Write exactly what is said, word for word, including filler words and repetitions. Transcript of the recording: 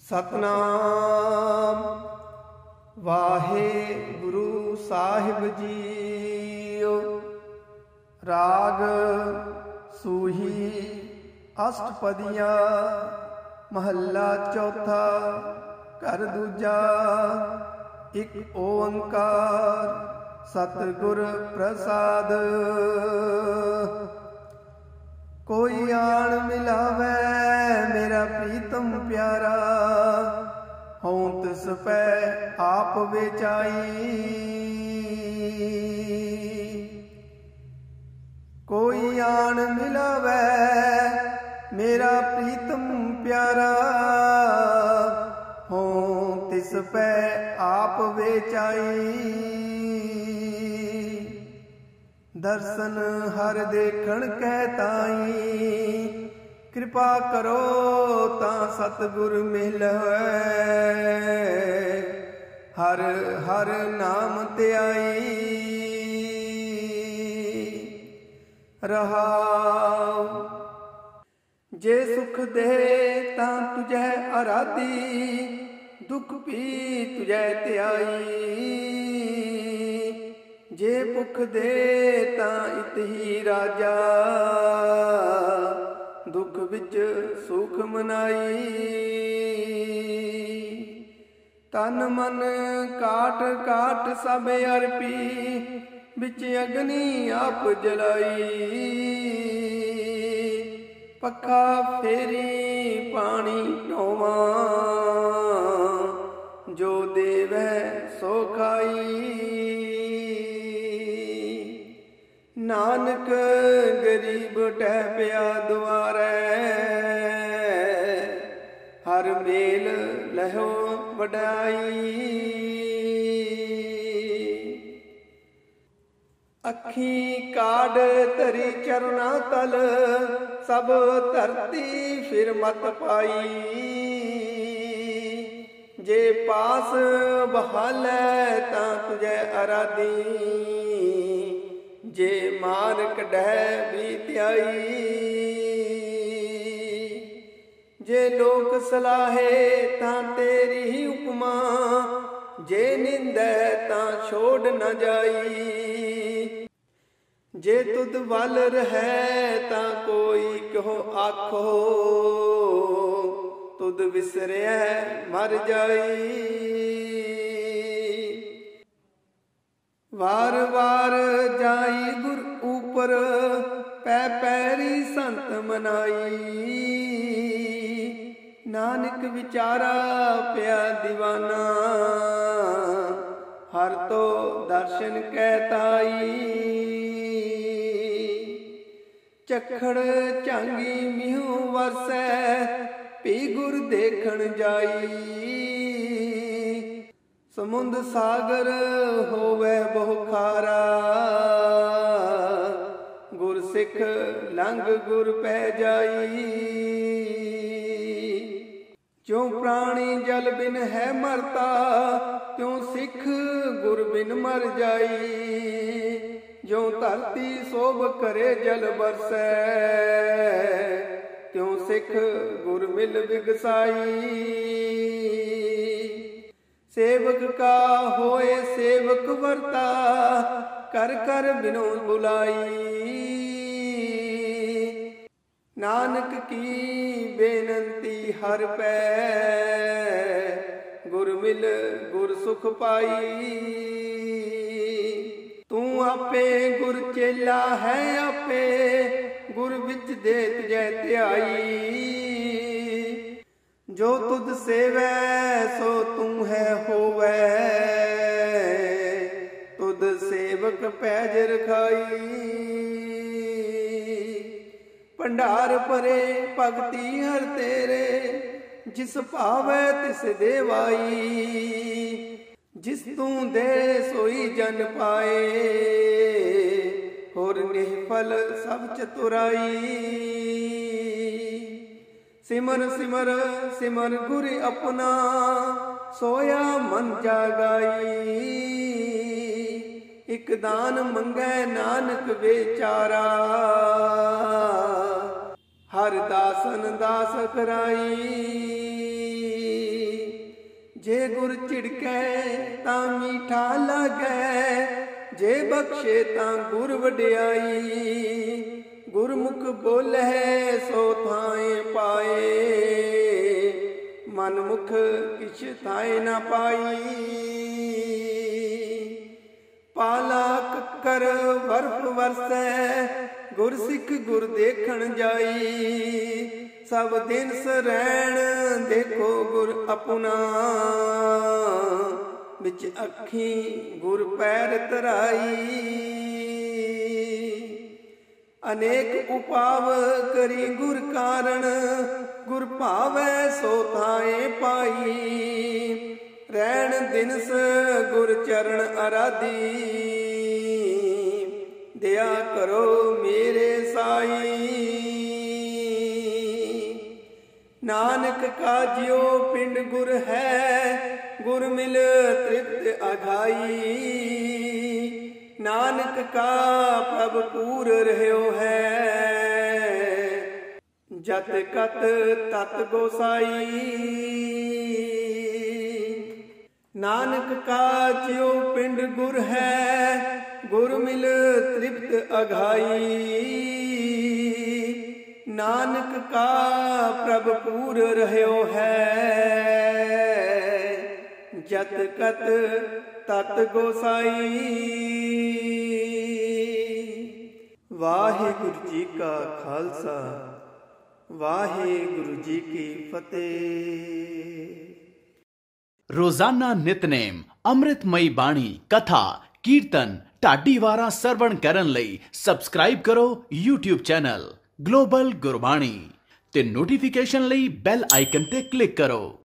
सतनाम वाहे गुरु साहिब जीओ। राग सूही अष्टपदियाँ महला चौथा घर दूजा। एक ओंकार सतगुर प्रसाद। कोई आन मिलावै मेरा प्रीतम प्यारा, हों तिस पै आप बेचाई। कोई आन मिलावै मेरा प्रीतम प्यारा, हों तिस पै आप बेचाई। दर्शन हर देखण कै ताई, कृपा करो तां सतगुर मिलवै। हर हर नाम त्याई रहाओ। जे सुख दे तां तुझे आराधी, दुख भी तुझे त्याई। जे भुख दे तां इत ही राजा, दुख विच सुख मनाई। तन मन काट काट सब अर्पी, बिच अग्नि आप जलाई। पखा फेरी पानी ढोवा, जो देवै सो खाई। नानक गरीब टह पिया दुआरै, हर मेल लहो वडाई। अखी काड धरी चरना तल, सब धरती फिर मत पाई। जे पास बहालै तां तुझे आराधी, जे मार कढै भी त्याई। जे लोक सलाहे तां तेरी ही उपमा, जे निंदै तां छोड़ न जाई। जे तुद वल रहै तां कोई कहो आखो, तुद विसरै मर जाई। वार वार जाई गुर ऊपर, पै पैरी संत मनाई। नानक विचारा पिया दीवाना, हर तो दर्शन कहताई। चखड़ झांगी मिहू वरसै, पी गुर देखण जाई। समुंद सागर होवे बहु खारा, गुर सिख लंघ गुर पै जाई। जो प्राणी जल बिन है मरता, त्यों सिख गुर बिन मर जाई। जो धरती सोभ करे जल बरसै, त्यों सिख गुर मिल बिगसाई। सेवक का होए सेवक वर्ता, कर कर बिनो बुलाई। नानक की बेनंती हर पै, गुर मिल गुर सुख पाई। तू आपे गुर चेला है आपे, गुर विच दे तुझे त्याई। जो तुद सेवै सो तू है होवै, तुद सेवक पैज रखाई। भंडार भरे भगती हर तेरे, जिस भावै तिस देवाई। जिस तू दे सोई जन पाए, होर निहफल सब चतुराई। सिमर सिमर सिमर गुर अपना, सोया मन जागाई। एक दान मंगै नानक बेचारा, हर दासन दास कराई। जे गुर झिड़कै तां मीठा लागै, जे बख्शे तां गुर वडियाई। गुरमुख बोले सो थाए पाए, मनमुख किछ थाए न पाई। पाला कक्कर बर्फ वरसै, गुर सिख गुर देखण जाई। सब दिन सरैण देखो गुर अपना, बिच अखी गुर पैर धराई। अनेक उपाव करी गुर कारण, गुर भावै सो थाए पाई। रैण दिनस गुर चरण आराधी, दया करो मेरे साई। नानक काजियो पिंड गुर है, गुर मिल तृप्त अघाई। नानक का प्रभ पूर रह्यो है, जत कत तत गोसाई। नानक का ज्यो पिंड गुर है, गुर मिल तृप्त अघाई। नानक का प्रभ पूर रह्यो है, जत कत तत गोसाई। वाहिगुरु जी का खालसा, वाहिगुरु जी की फतेह। रोजाना नितनेम अमृतमयी बाणी कथा कीर्तन ਢਾਡੀ ਵਾਰਾਂ ਸਰਵਣ ਕਰਨ ਲਈ ਸਬਸਕ੍ਰਾਈਬ ਕਰੋ YouTube ਚੈਨਲ ਗਲੋਬਲ ਗੁਰਬਾਣੀ ਤੇ ਨੋਟੀਫਿਕੇਸ਼ਨ ਲਈ ਬੈਲ ਆਈਕਨ ਤੇ ਕਲਿੱਕ ਕਰੋ।